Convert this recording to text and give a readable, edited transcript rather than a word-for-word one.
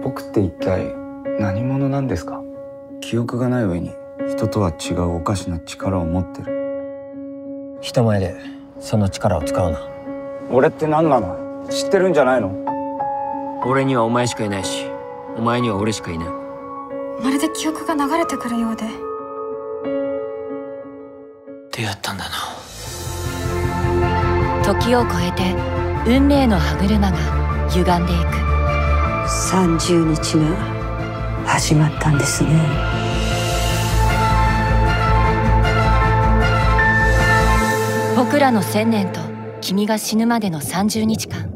僕って一体何者なんですか？記憶がない上に人とは違うおかしな力を持ってる。 人前でその力を使うな。 俺って何なの？知ってるんじゃないの？ 俺にはお前しかいないし、お前には俺しかいない。 まるで記憶が流れてくるようで。 出会ったんだな。 時を超えて運命の歯車が歪んでいく。 30日が始まったんですね。 僕らの1000年と君が死ぬまでの30日間。